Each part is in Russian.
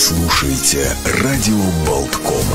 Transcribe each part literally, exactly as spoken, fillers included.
слушаете радио Болтком.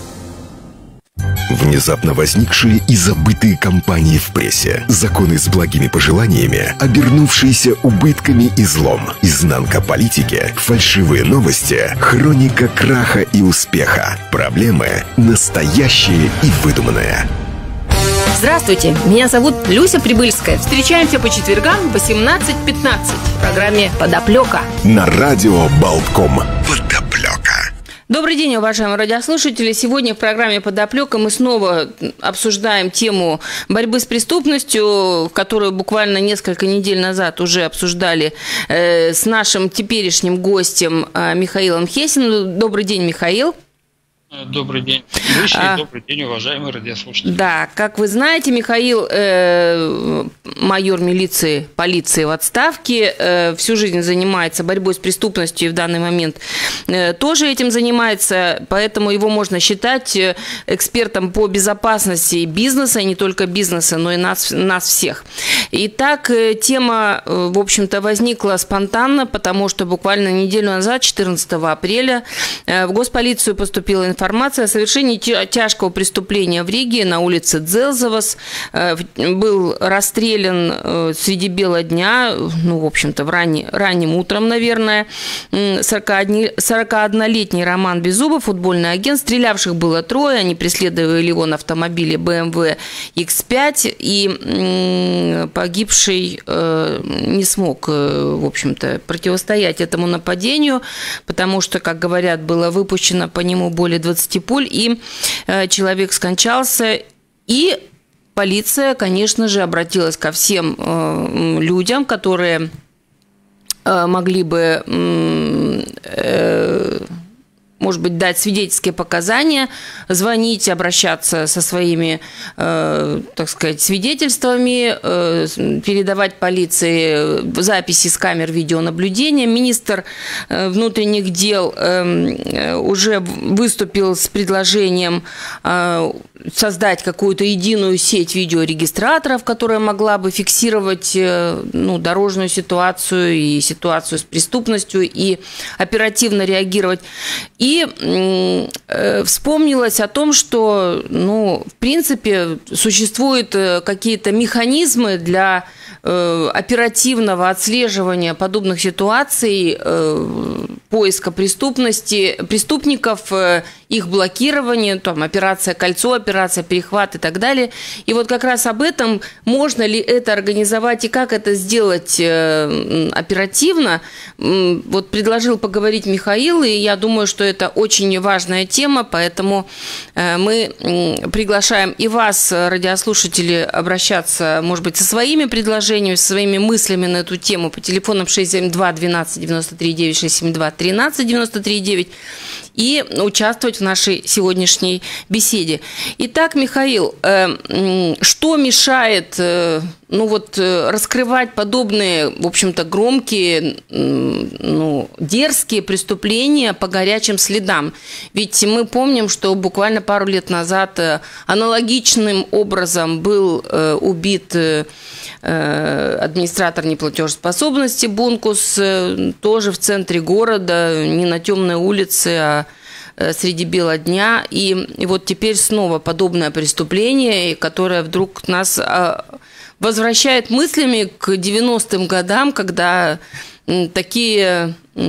Внезапно возникшие и забытые кампании в прессе, законы с благими пожеланиями, обернувшиеся убытками и злом, изнанка политики, фальшивые новости, хроника краха и успеха, проблемы настоящие и выдуманные. Здравствуйте, меня зовут Люся Прибыльская. Встречаемся по четвергам в восемнадцать пятнадцать в программе «Подоплека» на радио Болтком. Подоплека. Добрый день, уважаемые радиослушатели. Сегодня в программе «Подоплека» мы снова обсуждаем тему борьбы с преступностью, которую буквально несколько недель назад уже обсуждали э, с нашим теперешним гостем э, Михаилом Хесиным. Добрый день, Михаил. Добрый день, Люся, а, добрый день, уважаемые радиослушатели. Да, как вы знаете, Михаил, э, майор милиции, полиции в отставке, э, всю жизнь занимается борьбой с преступностью и в данный момент э, тоже этим занимается, поэтому его можно считать экспертом по безопасности бизнеса, и не только бизнеса, но и нас, нас всех. Итак, тема, в общем-то, возникла спонтанно, потому что буквально неделю назад, четырнадцатого апреля, в госполицию поступила информация Информация о совершении тяжкого преступления в Риге на улице Дзелзовас. Был расстрелян среди бела дня, ну, в общем-то, в ранний, ранним утром, наверное, сорокаоднолетний Роман Беззубов, футбольный агент. Стрелявших было трое, они преследовали его на автомобиле бэ эм вэ икс пять, и погибший не смог, в общем-то, противостоять этому нападению, потому что, как говорят, было выпущено по нему более двадцати пуль, и э, человек скончался, и полиция, конечно же, обратилась ко всем э, людям, которые э, могли бы, э, может быть, дать свидетельские показания, звонить, обращаться со своими, э, так сказать, свидетельствами, э, передавать полиции записи с камер видеонаблюдения. Министр э, внутренних дел э, уже выступил с предложением э, создать какую-то единую сеть видеорегистраторов, которая могла бы фиксировать э, ну, дорожную ситуацию и ситуацию с преступностью и оперативно реагировать. И э, вспомнилось о том, что, ну, в принципе, существуют какие-то механизмы для э, оперативного отслеживания подобных ситуаций, э, поиска преступности, преступников, э, их блокирования, там, операция «Кольцо», операция «Перехват» и так далее. И вот как раз об этом, можно ли это организовать и как это сделать э, оперативно, э, вот предложил поговорить Михаил, и я думаю, что это очень важная тема, поэтому э, мы э, приглашаем и вас, радиослушатели, обращаться, может быть, со своими предложениями, со своими мыслями на эту тему по телефонам шесть семь два двенадцать девяносто три девять, шесть семь два тринадцать девяносто три девять и участвовать в нашей сегодняшней беседе. Итак, Михаил, э, что мешает э, ну вот, э, раскрывать подобные, в общем-то, громкие, э, ну, дерзкие преступления по горячим следам? Ведь мы помним, что буквально пару лет назад э, аналогичным образом был э, убит э, администратор неплатежеспособности Бункус, э, тоже в центре города, не на темной улице, а среди бела дня. И, и вот теперь снова подобное преступление, которое вдруг нас возвращает мыслями к девяностым годам, когда такие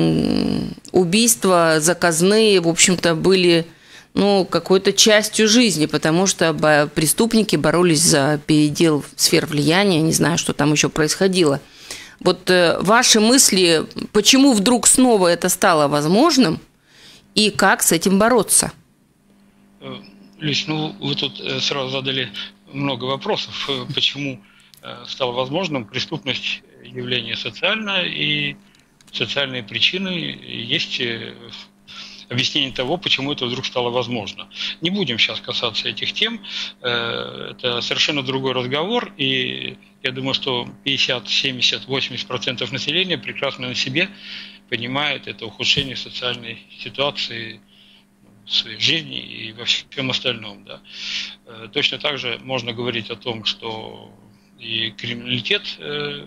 убийства заказные, в общем-то, были, ну, какой-то частью жизни, потому что преступники боролись за передел сфер влияния, не знаю, что там еще происходило. Вот ваши мысли, почему вдруг снова это стало возможным, и как с этим бороться? Люсь, ну вы тут сразу задали много вопросов, почему стало возможным. Преступность – явление социальное, и социальные причины есть объяснение того, почему это вдруг стало возможно. Не будем сейчас касаться этих тем, это совершенно другой разговор, и я думаю, что пятьдесят, семьдесят, восемьдесят процентов населения прекрасно на себе понимает это ухудшение социальной ситуации в своей жизни и во всем остальном. Да. Точно так же можно говорить о том, что и криминалитет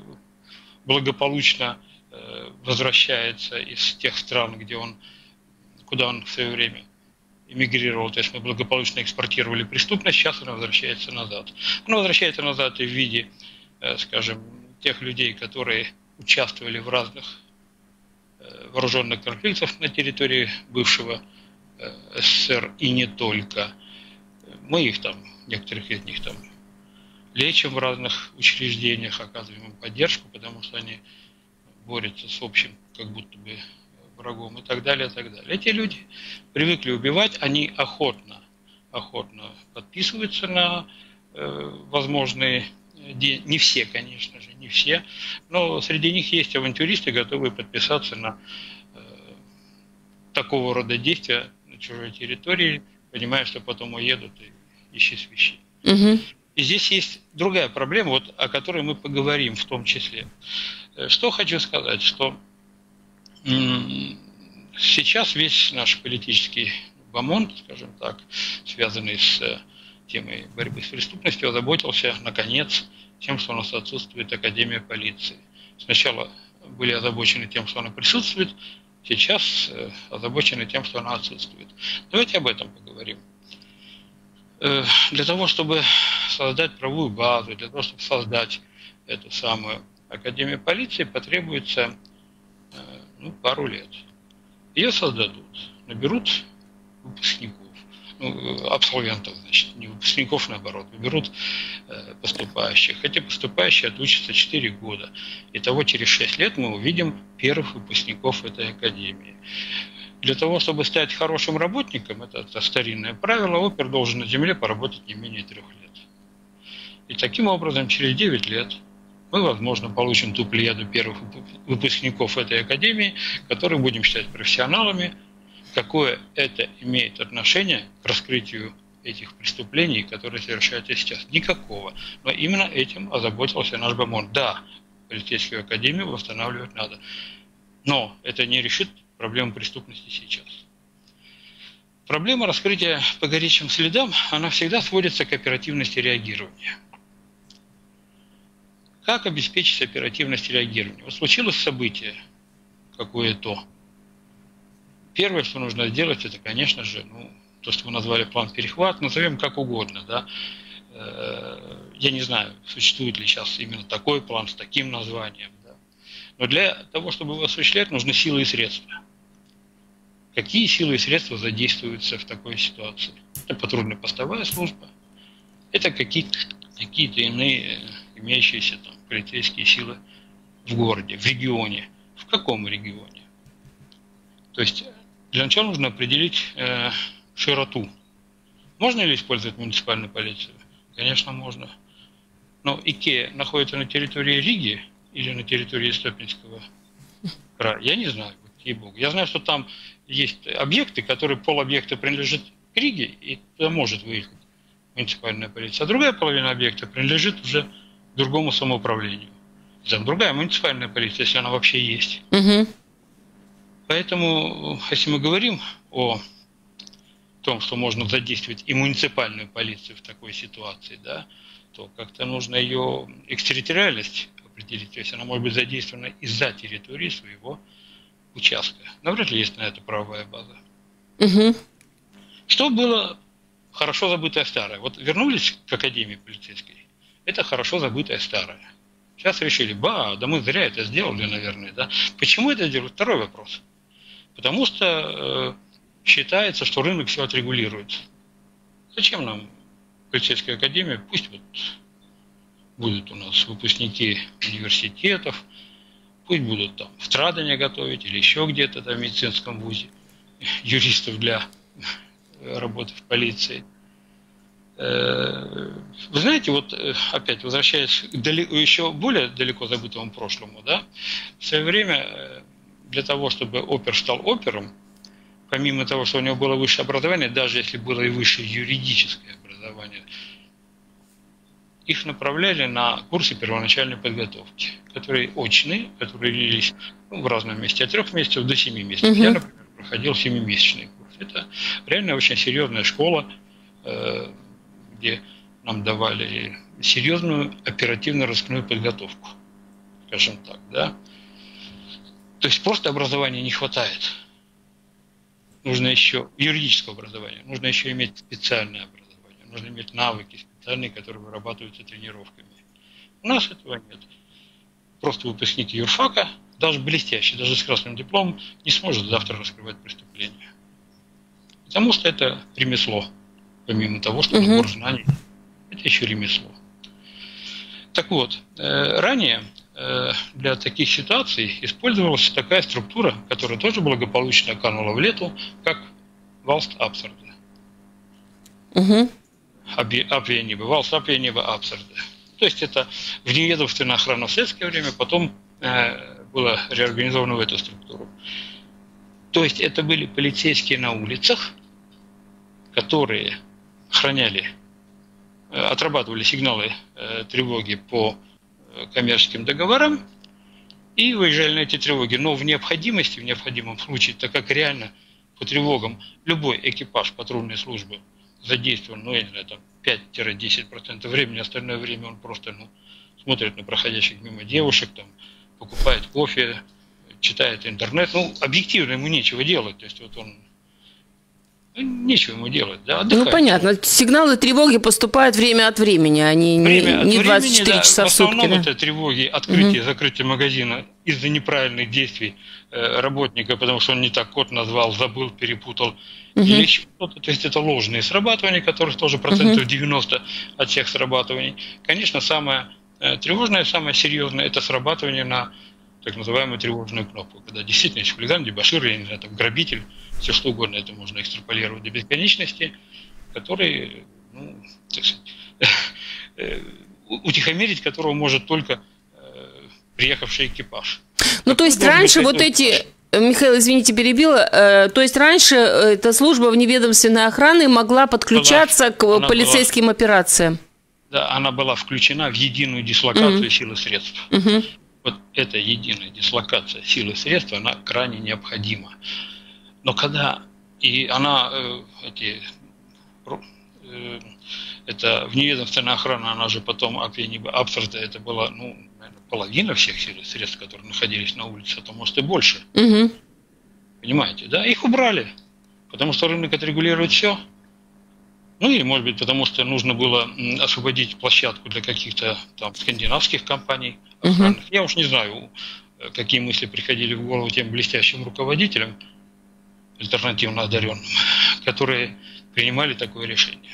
благополучно возвращается из тех стран, где он куда он в свое время эмигрировал, то есть мы благополучно экспортировали преступность, сейчас она возвращается назад. Она возвращается назад и в виде, скажем, тех людей, которые участвовали в разных вооруженных конфликтах на территории бывшего СССР и не только. Мы их там, некоторых из них там лечим в разных учреждениях, оказываем им поддержку, потому что они борются с общим, как будто бы, врагом и так далее, и так далее. Эти люди привыкли убивать, они охотно, охотно подписываются на э, возможные, не все, конечно же, не все, но среди них есть авантюристы, готовые подписаться на э, такого рода действия на чужой территории, понимая, что потом уедут и ищи свищи. Угу. И здесь есть другая проблема, вот, о которой мы поговорим в том числе. Что хочу сказать, что сейчас весь наш политический бомонд, скажем так, связанный с темой борьбы с преступностью, озаботился, наконец, тем, что у нас отсутствует Академия полиции. Сначала были озабочены тем, что она присутствует, сейчас озабочены тем, что она отсутствует. Давайте об этом поговорим. Для того, чтобы создать правовую базу, для того, чтобы создать эту самую Академию полиции, потребуется ну, пару лет. Ее создадут, наберут выпускников, ну, абсолвентов, значит, не выпускников, наоборот, наберут э, поступающих. Эти поступающие отучатся четыре года. Итого через шесть лет мы увидим первых выпускников этой академии. Для того, чтобы стать хорошим работником, это, это старинное правило, опер должен на земле поработать не менее трех лет. И таким образом через девять лет мы, возможно, получим ту плеяду первых выпускников этой академии, которые будем считать профессионалами. Какое это имеет отношение к раскрытию этих преступлений, которые совершаются сейчас? Никакого. Но именно этим озаботился наш бомонд. Да, полицейскую академию восстанавливать надо. Но это не решит проблему преступности сейчас. Проблема раскрытия по горячим следам, она всегда сводится к оперативности реагирования. Как обеспечить оперативность реагирования? Вот случилось событие какое-то. Первое, что нужно сделать, это, конечно же, ну, то, что мы назвали план перехват, назовем как угодно. Да? Я не знаю, существует ли сейчас именно такой план с таким названием. Да? Но для того, чтобы его осуществлять, нужны силы и средства. Какие силы и средства задействуются в такой ситуации? Это патрульно-постовая служба, это какие-то какие-то иные имеющиеся там полицейские силы в городе, в регионе. В каком регионе? То есть для начала нужно определить э, широту. Можно ли использовать муниципальную полицию? Конечно, можно. Но ИКЕА находится на территории Риги или на территории Степнинского края? Я не знаю, ей-богу. Я знаю, что там есть объекты, которые полобъекта принадлежит к Риге, и туда может выехать муниципальная полиция. А другая половина объекта принадлежит уже другому самоуправлению. Там другая муниципальная полиция, если она вообще есть. Угу. Поэтому, если мы говорим о том, что можно задействовать и муниципальную полицию в такой ситуации, да, то как-то нужно ее экстерриториальность определить. То есть она может быть задействована из-за территории своего участка. Навряд ли есть на это правовая база. Угу. Что было хорошо забытое старое? Вот вернулись к Академии полицейской. Это хорошо забытое старое. Сейчас решили, ба, да мы зря это сделали, наверное. Да? Почему это делают? Второй вопрос. Потому что э, считается, что рынок все отрегулирует. Зачем нам полицейская академия? Пусть вот будут у нас выпускники университетов, пусть будут там в Страдане готовить или еще где-то там в медицинском вузе юристов для работы в полиции. Вы знаете, вот опять возвращаясь к далеко, еще более далеко забытому прошлому, да, в свое время для того, чтобы опер стал опером, помимо того, что у него было высшее образование, даже если было и высшее юридическое образование, их направляли на курсы первоначальной подготовки, которые очные, которые длились ну, в разном месте, от трех месяцев до семи месяцев. Угу. Я, например, проходил семимесячный курс. Это реально очень серьезная школа, где нам давали серьезную оперативно-розыскную подготовку, скажем так, да. То есть просто образования не хватает. нужно еще юридическое образование, нужно еще иметь специальное образование, нужно иметь навыки специальные, которые вырабатываются тренировками. У нас этого нет. Просто выпускник юрфака, даже блестящий, даже с красным дипломом, не сможет завтра раскрывать преступление. Потому что это ремесло. Помимо того, что набор знаний, это еще ремесло. Так вот, ранее для таких ситуаций использовалась такая структура, которая тоже благополучно канула в лету, как valsts apsardze. Угу. Apvienība, valsts apvienība apsardze. То есть это вневедомственная охрана в советское время, потом э, было реорганизовано в эту структуру. То есть это были полицейские на улицах, которые охраняли, э, отрабатывали сигналы э, тревоги по э, коммерческим договорам и выезжали на эти тревоги. Но в необходимости, в необходимом случае, так как реально по тревогам любой экипаж патрульной службы задействован, ну, я не знаю, там пять-десять процентов времени, остальное время он просто ну, смотрит на проходящих мимо девушек, там, покупает кофе, читает интернет. Ну, объективно ему нечего делать. То есть вот он ну, нечего ему делать, да, отдыхает. Ну, понятно. Сигналы тревоги поступают время от времени, они время не, не времени, двадцать четыре да, часа в сутки. В основном да? это тревоги, открытие, угу. закрытие магазина из-за неправильных действий э, работника, потому что он не так код назвал, забыл, перепутал. Угу. Или еще что-то. То есть это ложные срабатывания, которых тоже процентов девяносто от всех срабатываний. Конечно, самое э, тревожное, самое серьезное это срабатывание на так называемую тревожную кнопку. Когда действительно есть хулиган, дебошир, я не знаю, там, грабитель, все что угодно, это можно экстраполировать до бесконечности, который, ну, так сказать, утихомирить которого может только э, приехавший экипаж. Ну, то есть раньше вот эти... Михаил, извините, перебила. То есть раньше эта служба вневедомственной охраны могла подключаться была, к полицейским была, операциям? Да, она была включена в единую дислокацию mm-hmm. сил и средств. Mm-hmm. Вот эта единая дислокация сил и средств, она крайне необходима. Но когда и она, эти, это вневедомственная охрана, она же потом Апсардзе, это была, ну, наверное, половина всех сил и средств, которые находились на улице, а то может и больше. Угу. Понимаете, да? Их убрали, потому что рынок отрегулирует все. Ну или, может быть, потому что нужно было освободить площадку для каких-то там скандинавских компаний охранных. Угу. Я уж не знаю, какие мысли приходили в голову тем блестящим руководителям, альтернативно одаренным, которые принимали такое решение.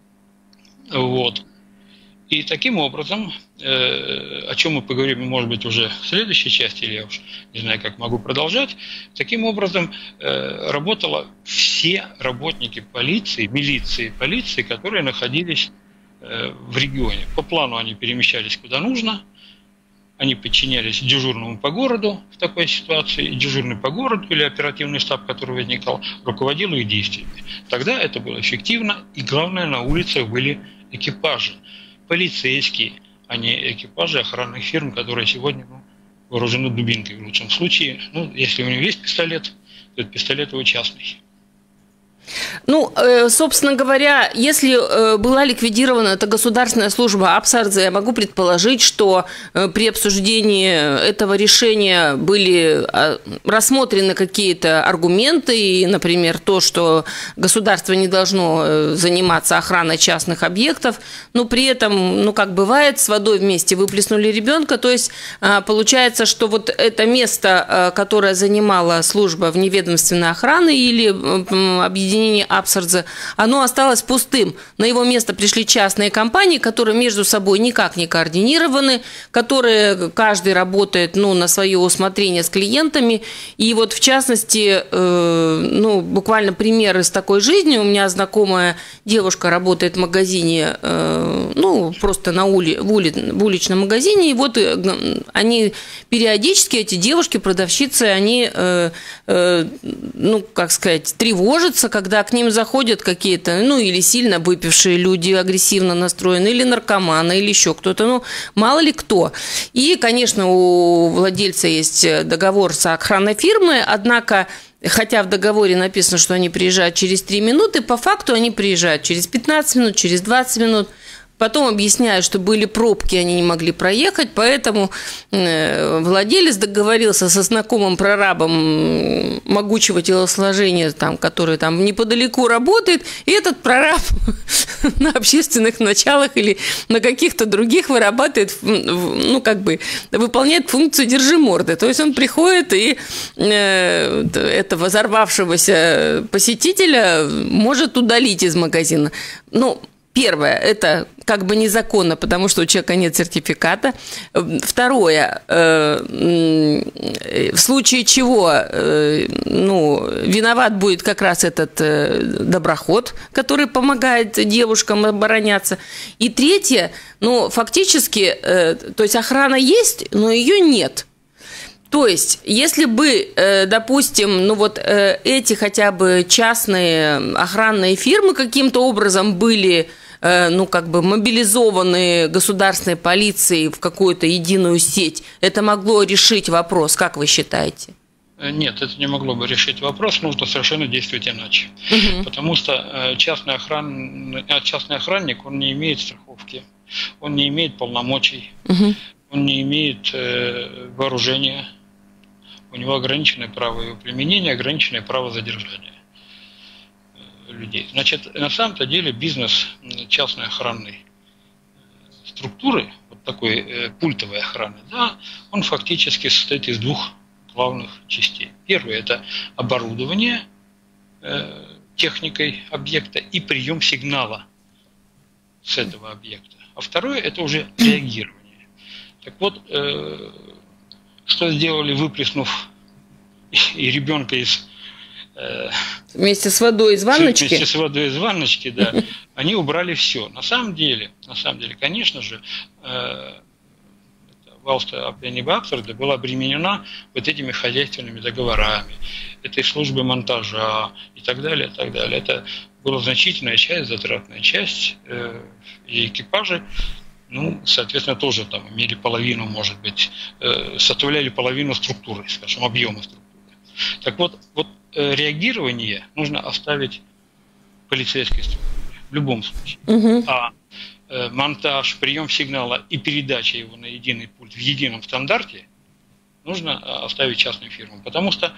Вот. И таким образом, э, о чем мы поговорим, может быть, уже в следующей части, или я уж не знаю, как могу продолжать, таким образом э, работали все работники полиции, милиции, полиции, которые находились э, в регионе. По плану они перемещались куда нужно, они подчинялись дежурному по городу в такой ситуации, и дежурный по городу или оперативный штаб, который возникал, руководил их действиями. Тогда это было эффективно, и главное, на улицах были экипажи, полицейские, а не экипажи охранных фирм, которые сегодня ну, вооружены дубинкой в лучшем случае. Ну, если у него есть пистолет, то этот пистолет его частный. Ну, собственно говоря, если была ликвидирована эта государственная служба Апсардзе, я могу предположить, что при обсуждении этого решения были рассмотрены какие-то аргументы, и, например, то, что государство не должно заниматься охраной частных объектов, но при этом, ну, как бывает, с водой вместе выплеснули ребенка, то есть получается, что вот это место, которое занимала служба вневедомственной охраны или объединение Апсардзе, оно осталось пустым. На его место пришли частные компании, которые между собой никак не координированы, которые каждый работает ну, на свое усмотрение с клиентами. И вот в частности, э, ну, буквально пример из такой жизни. У меня знакомая девушка работает в магазине, э, ну, просто на ули, в, ули, в уличном магазине. И вот они периодически, эти девушки, продавщицы, они, э, э, ну, как сказать, тревожатся, когда к ним заходят какие-то, ну, или сильно выпившие люди, агрессивно настроенные, или наркоманы, или еще кто-то, ну, мало ли кто. И, конечно, у владельца есть договор с охранной фирмой, однако, хотя в договоре написано, что они приезжают через три минуты, по факту они приезжают через пятнадцать минут, через двадцать минут. Потом объясняют, что были пробки, они не могли проехать, поэтому владелец договорился со знакомым прорабом могучего телосложения, там, который там неподалеку работает, и этот прораб на общественных началах или на каких-то других вырабатывает, ну, как бы, выполняет функцию держиморды. То есть он приходит и э, этого взорвавшегося посетителя может удалить из магазина. Ну, первое, это как бы незаконно, потому что у человека нет сертификата. Второе, в случае чего, ну, виноват будет как раз этот доброход, который помогает девушкам обороняться. И третье, ну, фактически, то есть охрана есть, но ее нет. То есть, если бы, допустим, ну вот эти хотя бы частные охранные фирмы каким-то образом были, ну, как бы мобилизованы государственной полицией в какую-то единую сеть, это могло решить вопрос, как вы считаете? Нет, это не могло бы решить вопрос, нужно совершенно действовать иначе. Угу. Потому что частный, охран... частный охранник, он не имеет страховки, он не имеет полномочий, угу. он не имеет э, вооружения, у него ограниченное право его применения, ограниченное право задержания людей. Значит, на самом-то деле бизнес частной охранной структуры, вот такой э, пультовой охраны, да, он фактически состоит из двух главных частей. Первое – это оборудование э, техникой объекта и прием сигнала с этого объекта. А второе – это уже реагирование. Так вот, э, что сделали, выплеснув и ребенка из... Э, вместе с водой из ванночки? Вместе с водой из ванночки, да. Они убрали все. На самом деле, на самом деле, конечно же, э, Valsts apvienība apsarde была обременена вот этими хозяйственными договорами, этой службой монтажа и так далее, и так далее. Это была значительная часть, затратная часть, э, и экипажи, ну, соответственно, тоже там имели половину, может быть, э, составляли половину структуры, скажем, объема структуры. Так вот, вот э, реагирование нужно оставить полицейской структуре в любом случае. Угу. А э, монтаж, прием сигнала и передача его на единый пульт в едином стандарте нужно оставить частным фирмам, потому что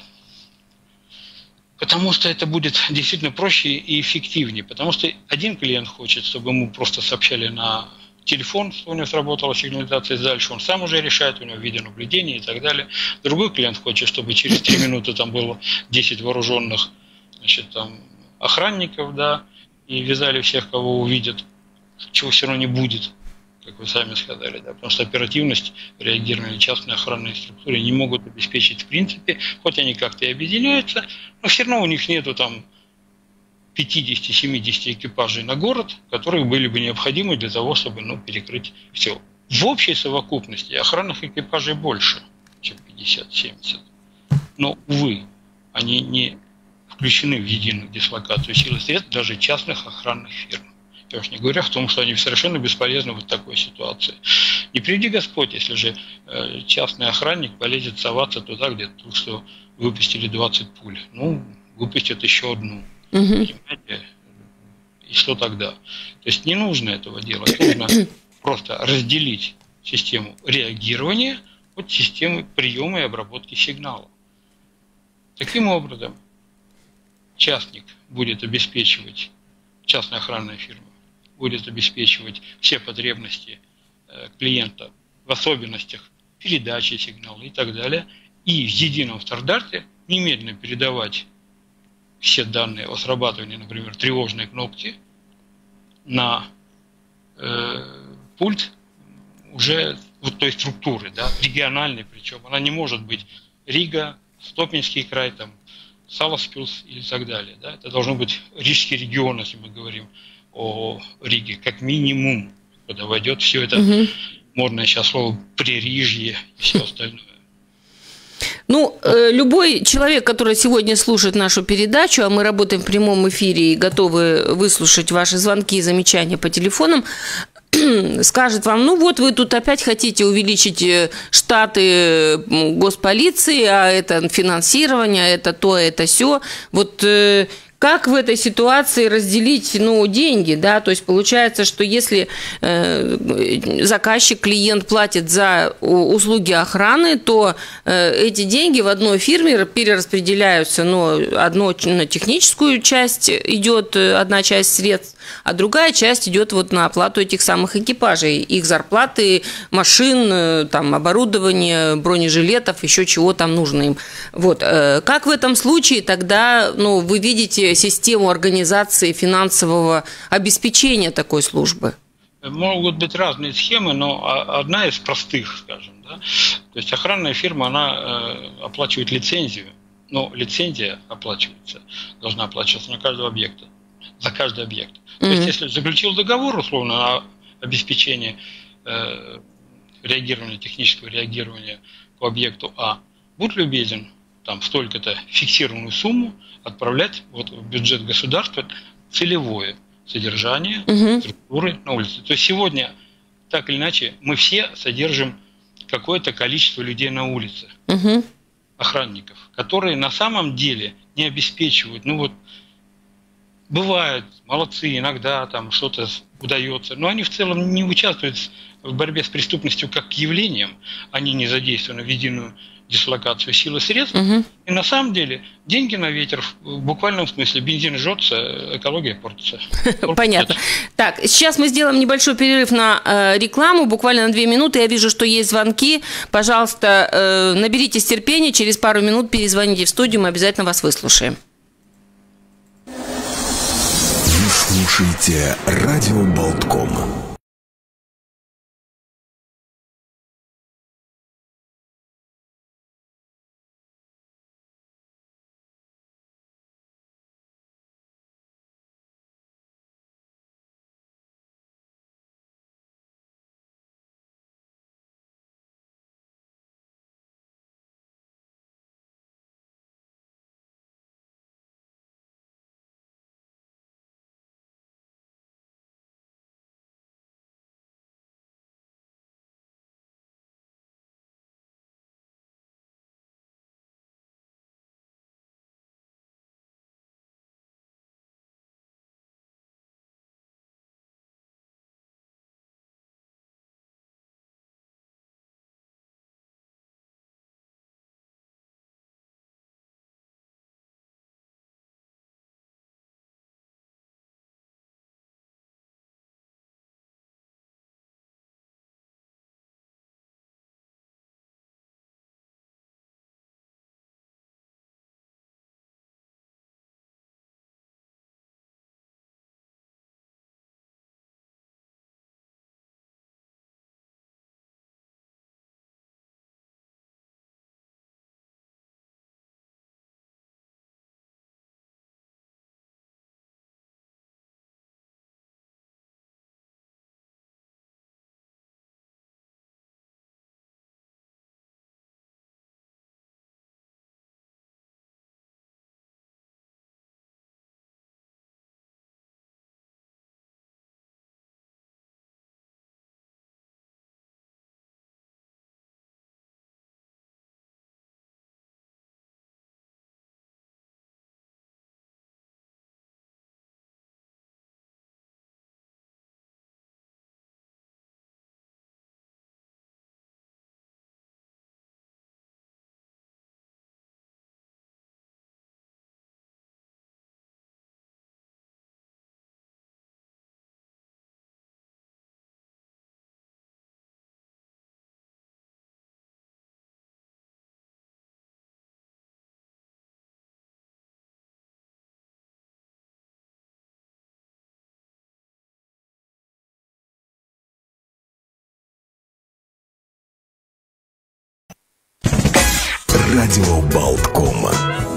Потому что это будет действительно проще и эффективнее. Потому что один клиент хочет, чтобы ему просто сообщали на телефон, что у него сработала сигнализация, дальше он сам уже решает, у него видеонаблюдение и так далее. Другой клиент хочет, чтобы через три минуты там было десять вооруженных, значит, там, охранников, да, и вязали всех, кого увидят, чего все равно не будет, как вы сами сказали, да, потому что оперативность реагирования частной охранной структуры не могут обеспечить в принципе, хоть они как-то и объединяются, но все равно у них нету там пятьдесят-семьдесят экипажей на город, которые были бы необходимы для того, чтобы, ну, перекрыть все. В общей совокупности охранных экипажей больше, чем пятьдесят-семьдесят. Но, увы, они не включены в единую дислокацию сил и средств даже частных охранных фирм. Я уж не говорю о том, что они совершенно бесполезны в такой ситуации. Не приведи Господь, если же э, частный охранник полезет соваться туда, где только что выпустили двадцать пуль. Ну, выпустят еще одну. Угу. Понимаете? И что тогда? То есть не нужно этого делать. Нужно просто разделить систему реагирования от системы приема и обработки сигнала. Таким образом, частник будет обеспечивать, частная охранная фирма будет обеспечивать все потребности клиента в особенностях передачи сигнала и так далее, и в едином стандарте немедленно передавать все данные о срабатывании, например, тревожной кнопки на э, пульт уже вот той структуры, да, региональной, причем она не может быть Рига, Стопинский край, там, Саласпилс и так далее. Да? Это должно быть Рижский регион, если мы говорим о Риге, как минимум, куда войдет все это, угу. модное сейчас слово «пририжье» и все остальное. Ну, э, любой человек, который сегодня слушает нашу передачу, а мы работаем в прямом эфире и готовы выслушать ваши звонки и замечания по телефонам, скажет вам, ну вот вы тут опять хотите увеличить штаты госполиции, а это финансирование, это то, это сё. Вот э, как в этой ситуации разделить, ну, деньги, да, то есть получается, что если э, заказчик, клиент платит за услуги охраны, то э, эти деньги в одной фирме перераспределяются, но одно на техническую часть идет, одна часть средств, а другая часть идет вот на оплату этих самых экипажей, их зарплаты, машин, там, оборудование, бронежилетов, еще чего там нужно им. Вот. Как в этом случае тогда, ну, вы видите систему организации финансового обеспечения такой службы? Могут быть разные схемы, но одна из простых, скажем, да, то есть охранная фирма, она оплачивает лицензию, но лицензия оплачивается, должна оплачиваться на каждого объекта, за каждый объект. То mm-hmm. есть, если заключил договор, условно, на обеспечение э, реагирования, технического реагирования по объекту А, будь любезен, там столько-то фиксированную сумму отправлять вот в бюджет государства целевое содержание mm-hmm. структуры на улице. То есть сегодня, так или иначе, мы все содержим какое-то количество людей на улице, mm-hmm. охранников, которые на самом деле не обеспечивают, ну вот, бывает, молодцы, иногда там что-то удается, но они в целом не участвуют в борьбе с преступностью как явлением, они не задействованы в единую дислокацию сил и средств, угу. и на самом деле деньги на ветер в буквальном смысле, бензин жжется, экология портится. Понятно. Так, сейчас мы сделаем небольшой перерыв на э, рекламу, буквально на две минуты, я вижу, что есть звонки, пожалуйста, э, наберитесь терпения, через пару минут перезвоните в студию, мы обязательно вас выслушаем. Слушайте радио Болтком. Радио Болтком.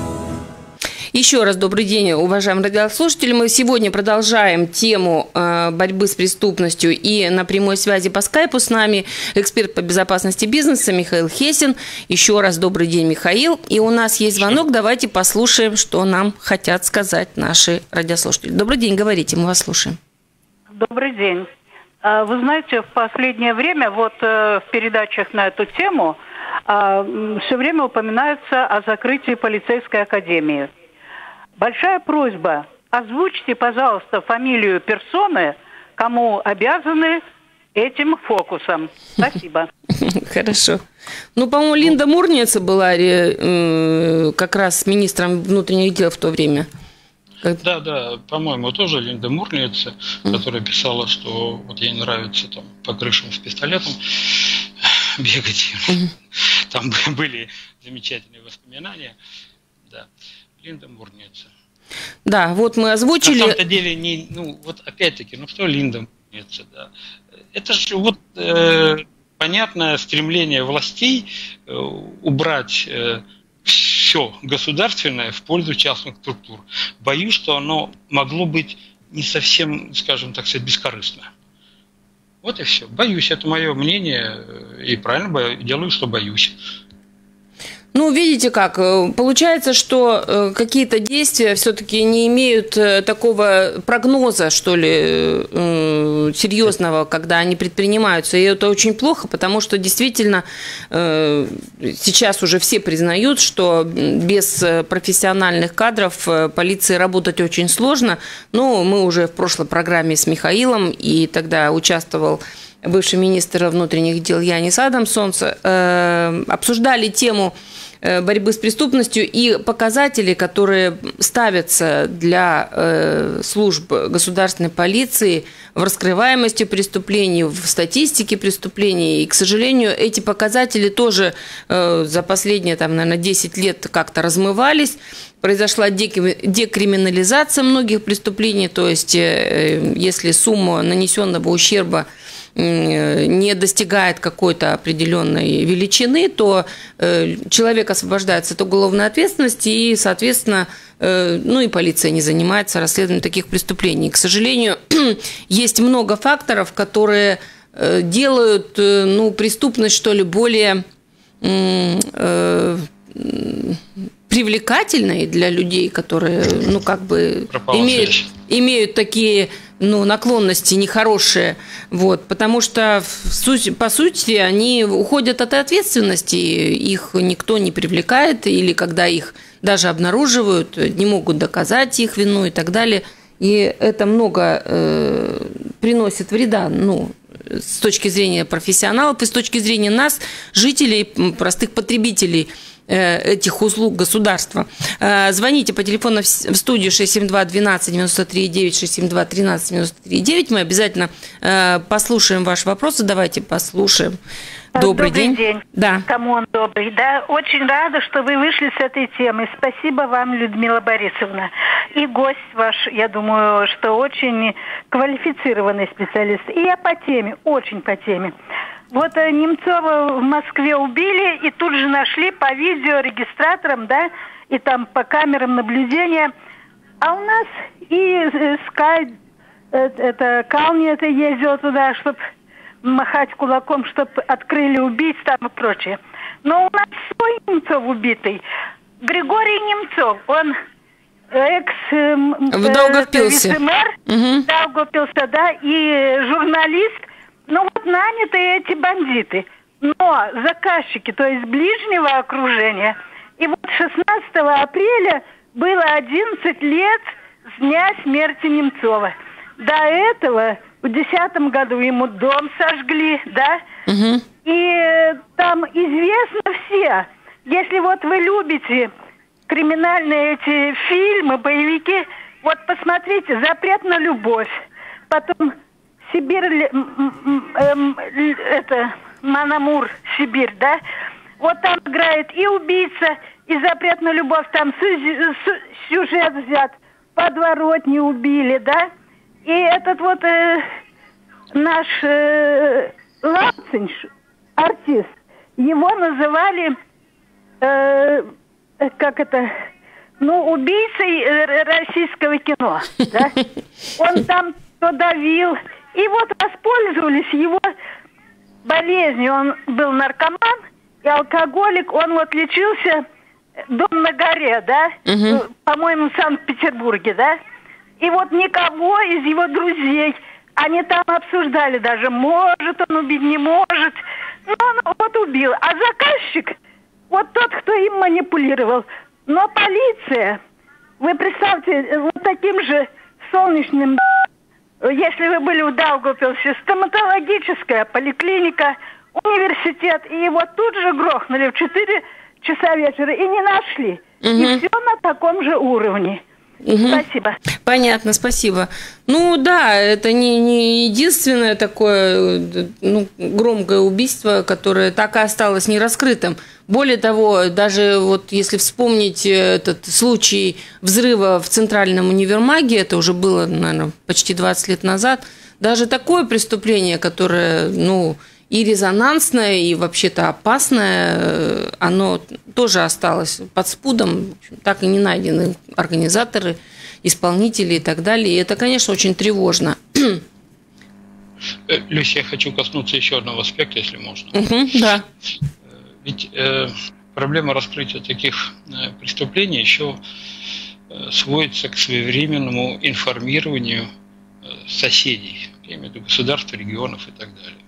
Еще раз добрый день, уважаемые радиослушатели. Мы сегодня продолжаем тему э, борьбы с преступностью, и на прямой связи по скайпу с нами эксперт по безопасности бизнеса Михаил Хесин. Еще раз добрый день, Михаил. И у нас есть звонок, давайте послушаем, что нам хотят сказать наши радиослушатели. Добрый день, говорите, мы вас слушаем. Добрый день. Вы знаете, в последнее время вот в передачах на эту тему все время упоминается о закрытии полицейской академии. большая просьба, озвучьте, пожалуйста, фамилию персоны, кому обязаны этим фокусом. Спасибо. Хорошо. Ну, по-моему, Линда Мурниеца была э, как раз министром внутренних дел в то время. Как... Да, да, по-моему, тоже Линда Мурниеца, mm. которая писала, что вот ей нравится там по крышам с пистолетом бегать. Mm. Там были замечательные воспоминания. Да, Линда Мурниеца. Да, вот мы озвучили... На самом-то деле, не, ну, вот опять-таки, ну что Линда Мурниеца, да. Это же вот э, понятное стремление властей э, убрать э, все государственное в пользу частных структур. Боюсь, что оно могло быть не совсем, скажем так сказать, бескорыстно. Вот и все. Боюсь, это мое мнение, и правильно делаю, что боюсь. Ну, видите как, получается, что какие-то действия все-таки не имеют такого прогноза, что ли, серьезного, когда они предпринимаются. И это очень плохо, потому что действительно сейчас уже все признают, что без профессиональных кадров полиции работать очень сложно. Но мы уже в прошлой программе с Михаилом, и тогда участвовал бывший министр внутренних дел Янис Адамсонс, обсуждали тему борьбы с преступностью и показатели, которые ставятся для э, служб государственной полиции в раскрываемости преступлений, в статистике преступлений. И, к сожалению, эти показатели тоже э, за последние, там, наверное, десять лет как-то размывались. Произошла декриминализация многих преступлений, то есть э, если сумма нанесенного ущерба не достигает какой-то определенной величины, то человек освобождается от уголовной ответственности, и, соответственно, ну и полиция не занимается расследованием таких преступлений. К сожалению, есть много факторов, которые делают, ну, преступность, что ли, более привлекательной для людей, которые, ну, как бы имеют, имеют такие, ну, наклонности нехорошие, вот, потому что, в суть, по сути, они уходят от ответственности, их никто не привлекает, или когда их даже обнаруживают, не могут доказать их вину и так далее, и это много э, приносит вреда, ну, с точки зрения профессионалов и с точки зрения нас, жителей, простых потребителей этих услуг государства. Звоните по телефону в студию шесть семь два двенадцать девяносто три девять, шесть семь два тринадцать девяносто три девять. Мы обязательно послушаем ваши вопросы. Давайте послушаем. Добрый, добрый день. день. Да. Кому он добрый. Да, очень рада, что вы вышли с этой темы. Спасибо вам, Людмила Борисовна. И гость ваш, я думаю, что очень квалифицированный специалист. И я по теме, очень по теме. Вот Немцова в Москве убили, и тут же нашли по видеорегистраторам, да, и там по камерам наблюдения. А у нас и Скай, это Кални это ездил туда, чтобы махать кулаком, чтобы открыли убийц там и прочее. Но у нас свой Немцов убитый. Григорий Немцов, он экс э, Даугавпилсе. вице-мэр, угу. Даугавпилса, да, и журналист. Ну вот наняты эти бандиты, но заказчики, то есть ближнего окружения. И вот шестнадцатого апреля было одиннадцать лет с дня смерти Немцова. До этого в десятом году ему дом сожгли, да? Угу. И там известно все. Если вот вы любите криминальные эти фильмы, боевики, вот посмотрите «Запрет на любовь», потом Сибирь, это Манамур, Сибирь, да? Вот там играет и убийца, и запрет на любовь, там сюжет взят, подворотни убили, да? И этот вот э, наш э, Ланцинш, артист, его называли, э, как это, ну, убийцей российского кино, да? Он там то давил. И вот воспользовались его болезнью. Он был наркоман и алкоголик. Он вот лечился дом на горе, да? Угу. По-моему, в Санкт-Петербурге, да? И вот никого из его друзей, они там обсуждали даже, может он убить, не может. Но он вот убил. А заказчик, вот тот, кто им манипулировал. Но полиция Вы представьте, вот таким же солнечным, если вы были в Даугавпилсе, стоматологическая поликлиника, университет, и его тут же грохнули в четыре часа вечера и не нашли. Угу. И все на таком же уровне. Угу. Спасибо. Понятно, спасибо. Ну да, это не, не единственное такое, ну, громкое убийство, которое так и осталось нераскрытым. Более того, даже вот если вспомнить этот случай взрыва в Центральном универмаге, это уже было, наверное, почти двадцать лет назад, даже такое преступление, которое, ну, и резонансное, и вообще-то опасное, оно тоже осталось под спудом, так и не найдены организаторы, исполнители и так далее. И это, конечно, очень тревожно. Люся, я хочу коснуться еще одного аспекта, если можно. Угу, да. Ведь э, проблема раскрытия таких э, преступлений еще э, сводится к своевременному информированию э, соседей, я имею в виду государств, регионов и так далее.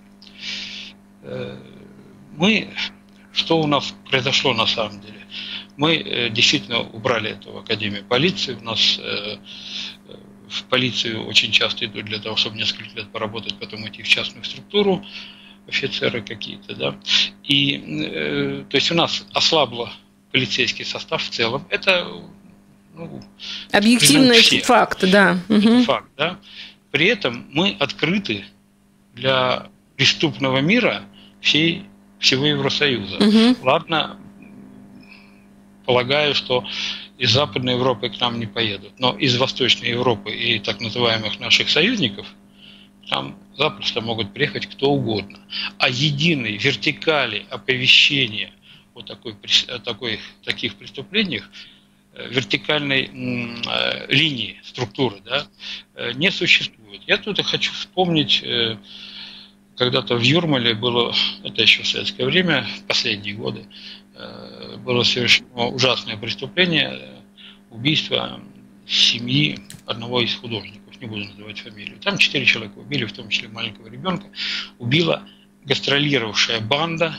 Мы, что у нас произошло на самом деле? Мы действительно убрали это в Академию полиции. У нас в полицию очень часто идут для того, чтобы несколько лет поработать, потом идти в частную структуру, офицеры какие-то, да. И то есть у нас ослабло полицейский состав в целом. Это, ну, объективный факт, да. Угу. Факт, да. При этом мы открыты для преступного мира всей, всего Евросоюза. Угу. Ладно, полагаю, что из Западной Европы к нам не поедут, но из Восточной Европы и так называемых наших союзников там запросто могут приехать кто угодно. А единой вертикали оповещения о, такой, о такой, таких преступлениях, вертикальной э, линии, структуры, да, э, не существует. Я тут и хочу вспомнить, э, когда-то в Юрмале было, это еще в советское время, в последние годы, э, было совершено ужасное преступление, убийство семьи одного из художников, не буду называть фамилию. Там четыре человека убили, в том числе маленького ребенка. Убила гастролировавшая банда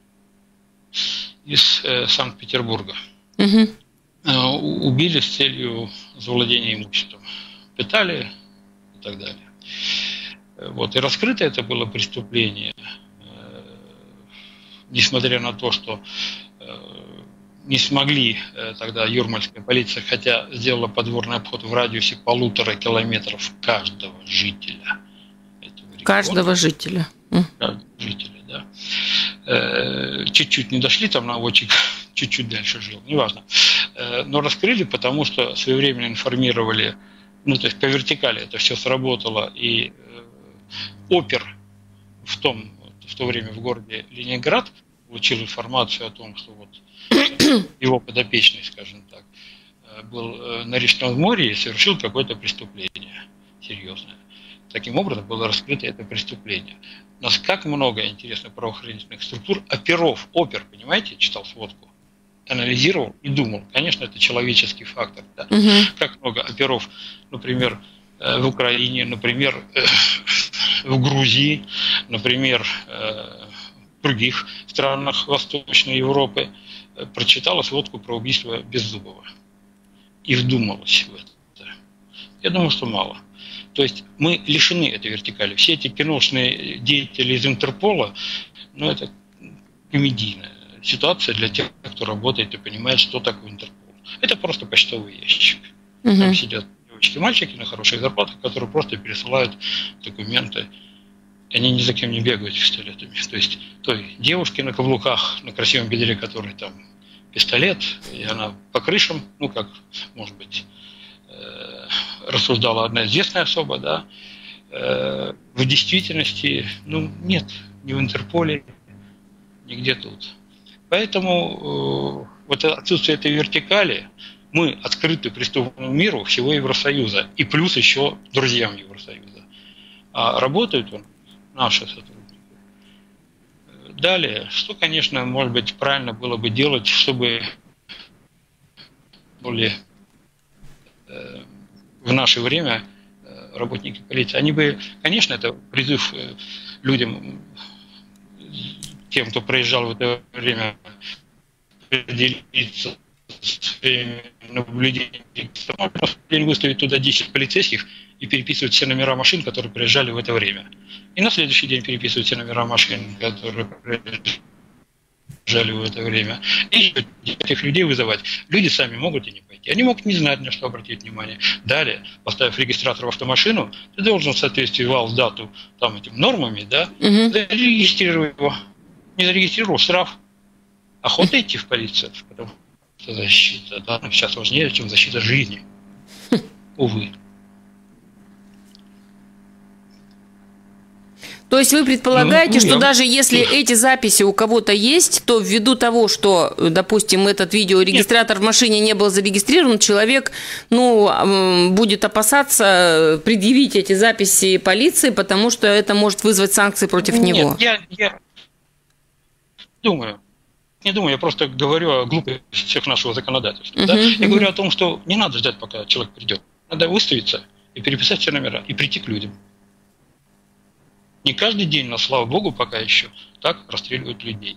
из э, Санкт-Петербурга. Угу. Убили с целью завладения имуществом, пытали и так далее. Вот. И раскрыто это было преступление, несмотря на то, что не смогли тогда юрмальская полиция, хотя сделала подворный обход в радиусе полутора километров каждого жителя этого региона. Каждого жителя. Каждого жителя, да. Чуть-чуть не дошли, там наводчик чуть-чуть дальше жил, неважно. Но раскрыли, потому что своевременно информировали, ну, то есть по вертикали это все сработало, и опер в, том, в то время в городе Ленинград получил информацию о том, что вот его подопечный, скажем так, был на речном море и совершил какое-то преступление серьезное. Таким образом было раскрыто это преступление. У нас как много интересных правоохранительных структур, оперов, опер, понимаете, читал сводку, анализировал и думал. Конечно, это человеческий фактор. Да? Угу. Как много оперов, например, в Украине, например, в Грузии, например, в других странах Восточной Европы, прочитала сводку про убийство Беззубова и вдумалась в это. Я думаю, что мало. То есть мы лишены этой вертикали. Все эти киношные деятели из Интерпола, ну, это комедийная ситуация для тех, кто работает и понимает, что такое Интерпол. Это просто почтовый ящик. Угу. Там сидят девочки и мальчики на хороших зарплатах, которые просто пересылают документы. И они ни за кем не бегают пистолетами. То есть той девушке на каблуках, на красивом бедре, которой там пистолет, и она по крышам, ну, как, может быть, э, рассуждала одна известная особа, да, э, в действительности, ну, нет, ни в Интерполе, нигде тут. Поэтому э, вот отсутствие этой вертикали, мы открыты преступному миру всего Евросоюза, и плюс еще друзьям Евросоюза. А работают он, наши сотрудники. Далее, что, конечно, может быть, правильно было бы делать, чтобы более э, в наше время э, работники полиции, они бы, конечно, это призыв э, людям, тем, кто проезжал в это время, определиться с время наблюдения выставить туда десять полицейских и переписывать все номера машин, которые приезжали в это время. И на следующий день переписывать все номера машин, которые приезжали в это время. И этих людей вызывать. Люди сами могут и не пойти. Они могут не знать, на что обратить внимание. Далее, поставив регистратор в автомашину, ты должен в соответствии с дату там, этим нормами, да, угу. зарегистрировать его. Не зарегистрировал, штраф. Охота идти в полицию, потому что защита, да, сейчас важнее, чем защита жизни. Увы. То есть вы предполагаете, ну, ну, что я... даже если эти записи у кого-то есть, то ввиду того, что, допустим, этот видеорегистратор Нет. в машине не был зарегистрирован, человек, ну, будет опасаться предъявить эти записи полиции, потому что это может вызвать санкции против Нет, него. Я, я думаю, не думаю, я просто говорю о глупостях нашего законодательства. Uh-huh, да? Я uh-huh. говорю о том, что не надо ждать, пока человек придет. Надо выставиться и переписать все номера, и прийти к людям. Не каждый день, но, слава богу, пока еще так расстреливают людей.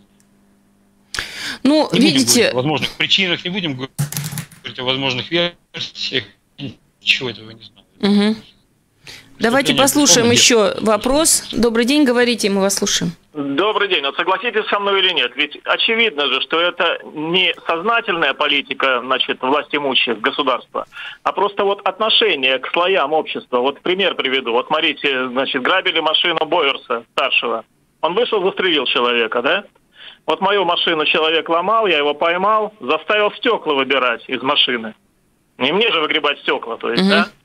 Ну, не видите... будем говорить о возможных причинах, не будем говорить о возможных версиях, ничего этого не знаю. Угу. Давайте послушаем еще вопрос. Добрый день, говорите, мы вас слушаем. Добрый день. Вот согласитесь со мной или нет? Ведь очевидно же, что это не сознательная политика, значит, властимущих государства, а просто вот отношение к слоям общества. Вот пример приведу. Вот смотрите, значит, грабили машину Бойерса, старшего. Он вышел, застрелил человека, да? Вот мою машину человек ломал, я его поймал, заставил стекла выбирать из машины. Не мне же выгребать стекла, то есть, угу. да?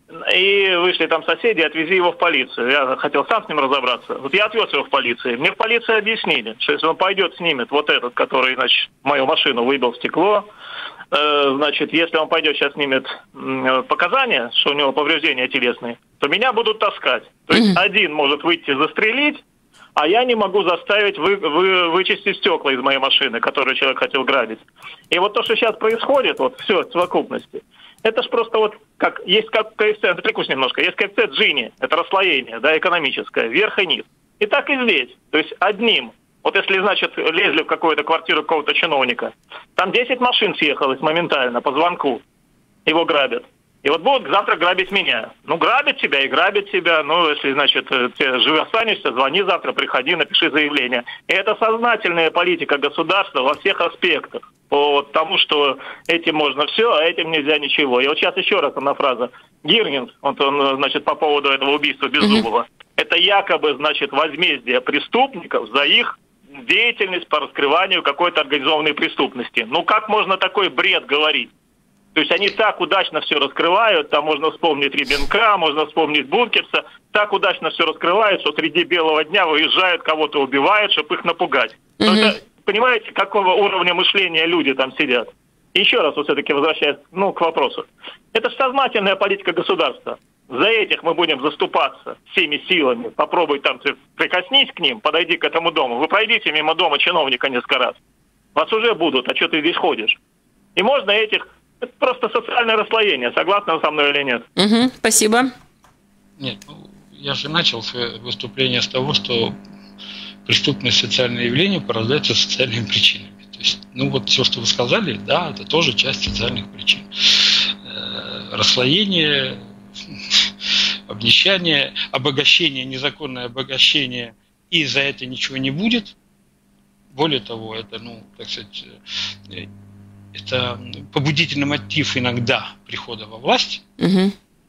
И вышли там соседи, отвези его в полицию. Я хотел сам с ним разобраться. Вот я отвез его в полицию. Мне в полиции объяснили, что если он пойдет, снимет вот этот, который, значит, мою машину выбил стекло, э, значит, если он пойдет сейчас снимет э, показания, что у него повреждения телесные, то меня будут таскать. То есть один может выйти застрелить, а я не могу заставить вы, вы, вычистить стекла из моей машины, которую человек хотел грабить. И вот то, что сейчас происходит, вот все в совокупности, это ж просто вот, как есть как коэффициент, отвлекусь немножко, есть коэффициент Джини, это расслоение, да, экономическое, вверх и низ. И так и здесь. То есть одним, вот если, значит, лезли в какую-то квартиру какого-то чиновника, там десять машин съехалось моментально по звонку, его грабят. И вот будут завтра грабить меня. Ну, грабят тебя и грабят тебя. Ну, если, значит, ты жив останешься, звони завтра, приходи, напиши заявление. И это сознательная политика государства во всех аспектах. По тому, что этим можно все, а этим нельзя ничего. И вот сейчас еще раз одна фраза. Гиргинс, вот он, значит, по поводу этого убийства Беззубова. Mm-hmm. Это якобы, значит, возмездие преступников за их деятельность по раскрыванию какой-то организованной преступности. Ну, как можно такой бред говорить? То есть они так удачно все раскрывают, там можно вспомнить Рибенка, можно вспомнить Бункерса, так удачно все раскрывают, что среди белого дня выезжают, кого-то убивают, чтобы их напугать. Mm-hmm. Это, понимаете, какого уровня мышления люди там сидят? И еще раз вот все-таки возвращаясь, ну, к вопросу. Это же сознательная политика государства. За этих мы будем заступаться всеми силами. Попробуй там, ты прикоснись к ним, подойди к этому дому. Вы пройдите мимо дома чиновника несколько раз. Вас уже будут, а что ты здесь ходишь? И можно этих... Это просто социальное расслоение. Согласны вы со мной или нет? Угу, спасибо. Нет, ну, я же начал свое выступление с того, что преступные социальные явления порождаются социальными причинами. То есть, ну вот все, что вы сказали, да, это тоже часть социальных причин. Э, расслоение, обнищание, обогащение, незаконное обогащение, и за это ничего не будет. Более того, это, ну, так сказать, это побудительный мотив иногда прихода во власть. Угу.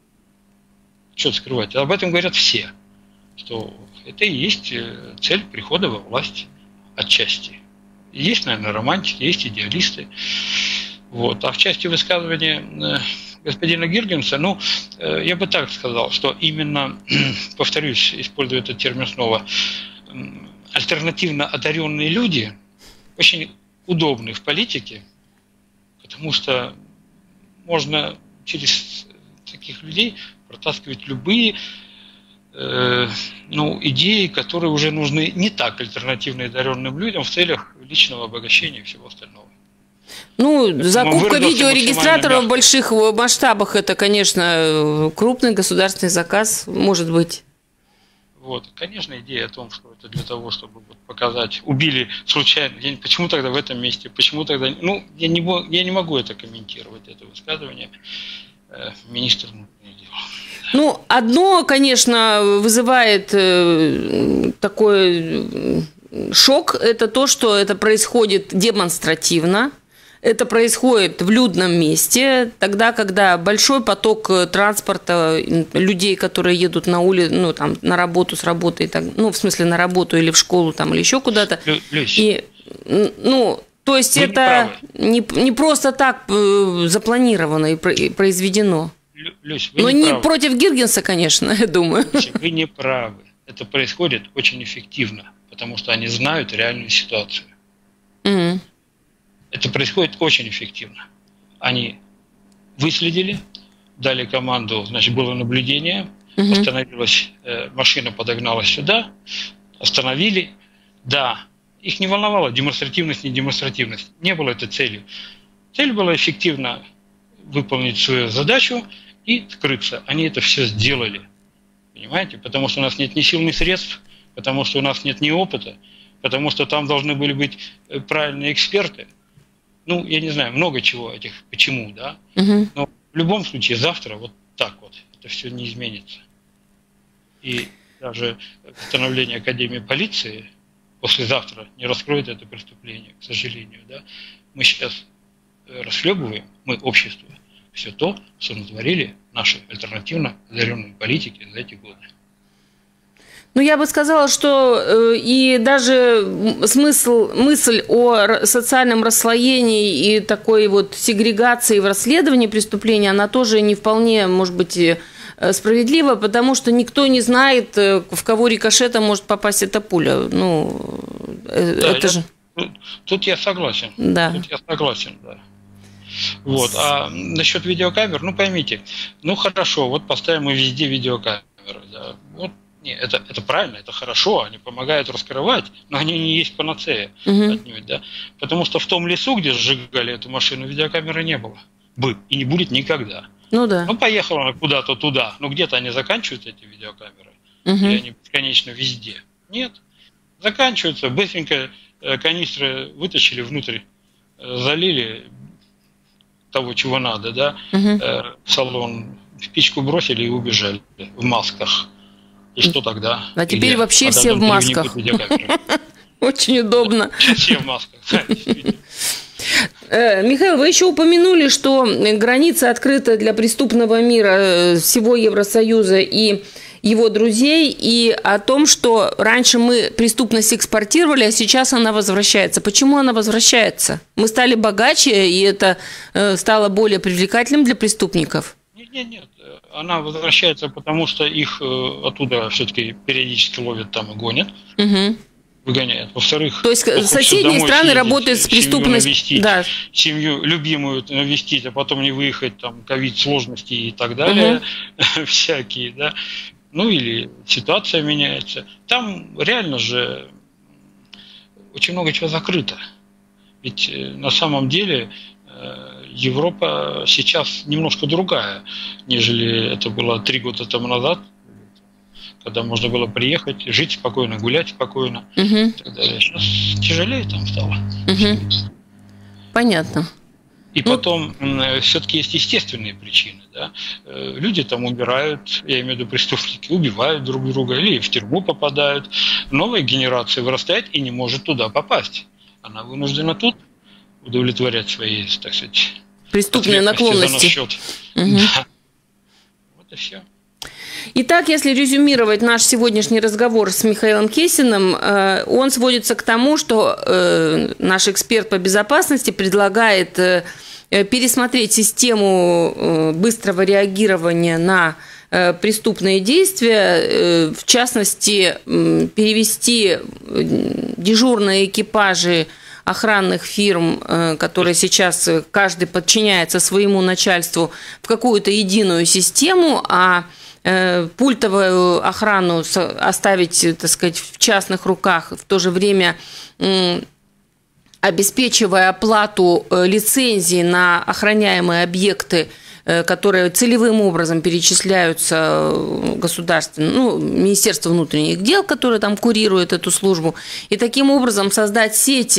Что скрывать? Об этом говорят все, что это и есть цель прихода во власть отчасти. Есть, наверное, романтики, есть идеалисты. Вот. А в части высказывания господина Гиргенса, ну, я бы так сказал, что именно, повторюсь, использую этот термин снова, альтернативно одаренные люди очень удобны в политике, потому что можно через таких людей протаскивать любые э, ну, идеи, которые уже нужны не так альтернативно одаренным людям в целях личного обогащения и всего остального. Ну, закупка видеорегистраторов в больших масштабах – это, конечно, крупный государственный заказ, может быть. Вот, конечно, идея о том, что это для того, чтобы вот показать, убили случайно. Я, почему тогда в этом месте? Почему тогда? Ну, я не, я не могу это комментировать, это высказывание. Э, министр ну, не делал. Ну, одно, конечно, вызывает э, такой шок, это то, что это происходит демонстративно. Это происходит в людном месте, тогда, когда большой поток транспорта, людей, которые едут на улицу, ну, там, на работу, с работы, так, ну, в смысле, на работу или в школу, там, или еще куда-то. Люсь, и, ну, то есть вы это не, не просто так запланировано и произведено. Люсь, вы Но не, не правы. Против Гиргенса, конечно, я думаю. Люсь, вы не правы. Это происходит очень эффективно, потому что они знают реальную ситуацию. Mm-hmm. Это происходит очень эффективно. Они выследили, дали команду, значит, было наблюдение, угу. Остановилась, э, машина подогналась сюда, остановили. Да, их не волновала демонстративность, не демонстративность. Не было этой целью. Цель была эффективно выполнить свою задачу и скрыться. Они это все сделали. Понимаете? Потому что у нас нет ни сил, ни средств, потому что у нас нет ни опыта, потому что там должны были быть правильные эксперты. Ну, я не знаю, много чего этих, почему, да. Угу. Но в любом случае завтра вот так вот это все не изменится. И даже восстановление Академии полиции послезавтра не раскроет это преступление, к сожалению, да. Мы сейчас расхлебываем, мы, общество, все то, что натворили наши альтернативно одаренные политики за эти годы. Ну, я бы сказала, что э, и даже смысл, мысль о социальном расслоении и такой вот сегрегации в расследовании преступления, она тоже не вполне, может быть, справедлива, потому что никто не знает, в кого рикошетом может попасть эта пуля. Ну, да, это я, же... Тут я согласен. Да. Тут я согласен, да. Вот. А насчет видеокамер, ну, поймите, ну, хорошо, вот поставим мы везде видеокамеры, да, вот. Нет, это, это правильно, это хорошо, они помогают раскрывать, но они не есть панацея угу. отнюдь, да. Потому что в том лесу, где сжигали эту машину, видеокамеры не было. Бы. И не будет никогда. Ну да. Ну, поехала она куда-то туда. Ну, где-то они заканчиваются, эти видеокамеры. Угу. И они бесконечно везде. Нет. Заканчиваются. Быстренько канистры вытащили внутрь, залили того, чего надо, да, угу. в салон, в печку бросили и убежали в масках. И что тогда? А теперь Или вообще все в масках. Очень удобно. Все в масках, да, действительно. Михаил, вы еще упомянули, что граница открыта для преступного мира всего Евросоюза и его друзей, и о том, что раньше мы преступность экспортировали, а сейчас она возвращается. Почему она возвращается? Мы стали богаче, и это стало более привлекательным для преступников? Нет, нет, нет. Она возвращается, потому что их оттуда все-таки периодически ловят там и гонят. Угу. Выгоняют. Во-вторых, то есть соседние страны съездить, работают с преступностью, навестить, да. Семью любимую навестить, а потом не выехать, там, ковид сложности и так далее, угу. всякие, да. Ну или ситуация меняется. Там реально же очень много чего закрыто. Ведь на самом деле Европа сейчас немножко другая, нежели это было три года тому назад, когда можно было приехать, жить спокойно, гулять спокойно. Угу. И так далее. Сейчас тяжелее там стало. Угу. Понятно. И ну... потом все-таки есть естественные причины. Да? Люди там умирают, я имею в виду преступники, убивают друг друга или в тюрьму попадают. Новая генерация вырастает и не может туда попасть. Она вынуждена тут удовлетворять свои, так сказать, преступные наклонности. Угу. Да. Вот и все. Итак, если резюмировать наш сегодняшний разговор с Михаилом Кесиным, он сводится к тому, что наш эксперт по безопасности предлагает пересмотреть систему быстрого реагирования на преступные действия, в частности, перевести дежурные экипажи охранных фирм, которые сейчас каждый подчиняется своему начальству, в какую-то единую систему, а пультовую охрану оставить, так сказать, в частных руках, в то же время обеспечивая оплату лицензии на охраняемые объекты которые целевым образом перечисляются государственным, ну, Министерство внутренних дел, которое там курирует эту службу, и таким образом создать сеть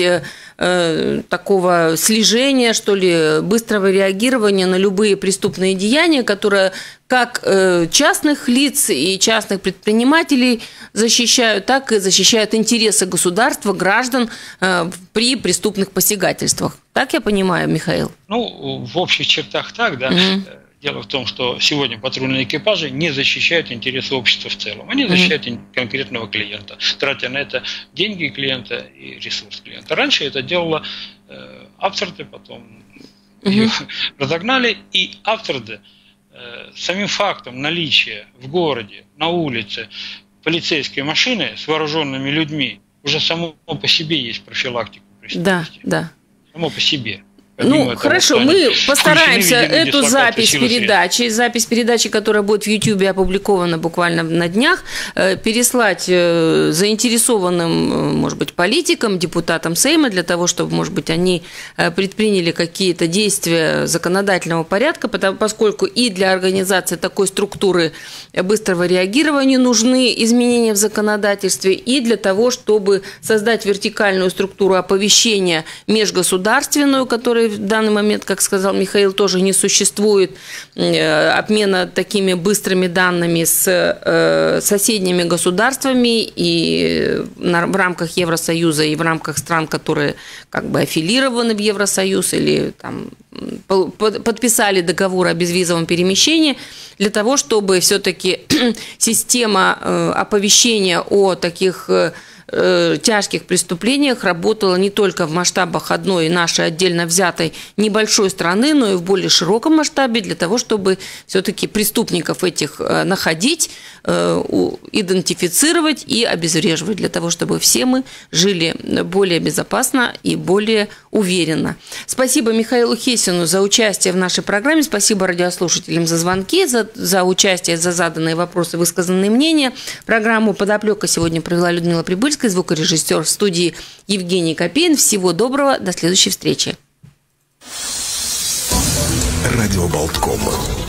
э, такого слежения, что ли, быстрого реагирования на любые преступные деяния, которые как э, частных лиц и частных предпринимателей защищают, так и защищают интересы государства, граждан э, при преступных посягательствах. Так я понимаю, Михаил? Ну, в общих чертах так, да. Mm-hmm. Дело в том, что сегодня патрульные экипажи не защищают интересы общества в целом. Они защищают mm-hmm. конкретного клиента, тратя на это деньги клиента и ресурс клиента. Раньше это делала э, Авторды, потом mm-hmm. ее разогнали, и Авторды э, самим фактом наличия в городе, на улице полицейской машины с вооруженными людьми уже само по себе есть профилактика преступности. Да, да. Само по себе. Ну, того, хорошо, мы постараемся эту запись передачи, запись передачи, которая будет в Ютьюбе опубликована буквально на днях, переслать заинтересованным, может быть, политикам, депутатам Сейма, для того, чтобы, может быть, они предприняли какие-то действия законодательного порядка, поскольку и для организации такой структуры быстрого реагирования нужны изменения в законодательстве, и для того, чтобы создать вертикальную структуру оповещения межгосударственную, которая в данный момент, как сказал Михаил, тоже не существует, обмена такими быстрыми данными с соседними государствами и в рамках Евросоюза, и в рамках стран, которые как бы аффилированы в Евросоюз или там подписали договор о безвизовом перемещении, для того, чтобы все-таки система оповещения о таких тяжких преступлениях работала не только в масштабах одной нашей отдельно взятой небольшой страны, но и в более широком масштабе, для того, чтобы все-таки преступников этих находить, идентифицировать и обезвреживать, для того, чтобы все мы жили более безопасно и более уверенно. Спасибо Михаилу Хесину за участие в нашей программе, спасибо радиослушателям за звонки, за, за участие, за заданные вопросы, высказанные мнения. Программу «Подоплека» сегодня провела Людмила Прибыльская, звукорежиссер в студии Евгений Копейн. Всего доброго, до следующей встречи. Радио Болтком.